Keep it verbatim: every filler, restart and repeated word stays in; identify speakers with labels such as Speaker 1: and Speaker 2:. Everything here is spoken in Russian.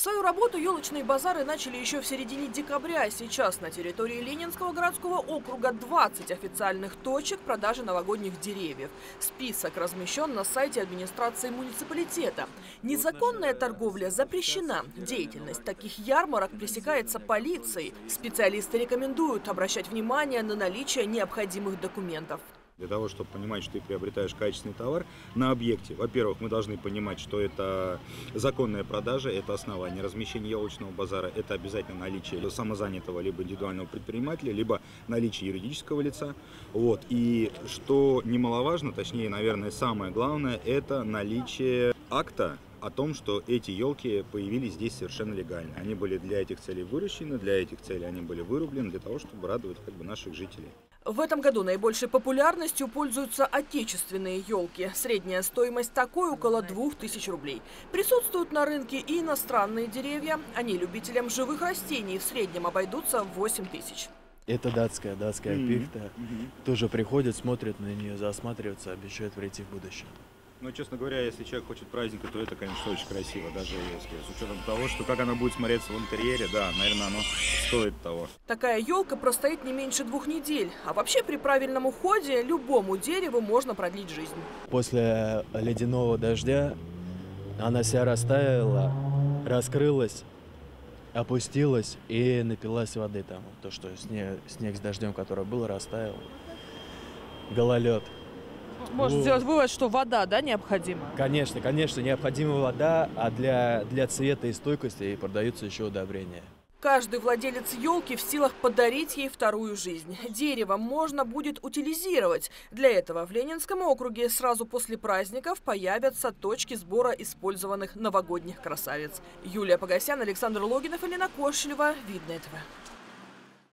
Speaker 1: Свою работу елочные базары начали еще в середине декабря. Сейчас на территории Ленинского городского округа двадцать официальных точек продажи новогодних деревьев. Список размещен на сайте администрации муниципалитета. Незаконная торговля запрещена. Деятельность таких ярмарок пресекается полицией. Специалисты рекомендуют обращать внимание на наличие необходимых документов.
Speaker 2: Для того, чтобы понимать, что ты приобретаешь качественный товар на объекте, во-первых, мы должны понимать, что это законная продажа, это основание размещения елочного базара, это обязательно наличие самозанятого либо индивидуального предпринимателя, либо наличие юридического лица. Вот. И что немаловажно, точнее, наверное, самое главное, это наличие акта о том, что эти елки появились здесь совершенно легально. Они были для этих целей выращены, для этих целей они были вырублены, для того, чтобы радовать как бы наших жителей.
Speaker 1: В этом году наибольшей популярностью пользуются отечественные елки. Средняя стоимость такой около двух тысяч рублей. Присутствуют на рынке и иностранные деревья. Они любителям живых растений в среднем обойдутся в восемь тысяч.
Speaker 3: Это датская, датская
Speaker 2: Mm-hmm.
Speaker 3: пихта.
Speaker 2: Mm-hmm.
Speaker 3: Тоже приходят, смотрят на нее, засматриваются, обещают прийти в будущее.
Speaker 2: Но, честно говоря, если человек хочет праздника, то это, конечно, очень красиво, даже если с учетом того, что как она будет смотреться в интерьере, да, наверное, оно стоит того.
Speaker 1: Такая елка простоит не меньше двух недель. А вообще при правильном уходе любому дереву можно продлить жизнь.
Speaker 3: После ледяного дождя она вся растаяла, раскрылась, опустилась и напилась воды там. То, что снег, снег с дождем, который был, растаял. Гололед.
Speaker 1: Можно
Speaker 3: Ну,
Speaker 1: сделать вывод, что вода, да, необходима?
Speaker 3: Конечно, конечно, необходима вода, а для, для цвета и стойкости продаются еще удобрения.
Speaker 1: Каждый владелец елки в силах подарить ей вторую жизнь. Дерево можно будет утилизировать. Для этого в Ленинском округе сразу после праздников появятся точки сбора использованных новогодних красавиц. Юлия Погосян, Александр Логинов, Елена Кошелева. Видное ТВ.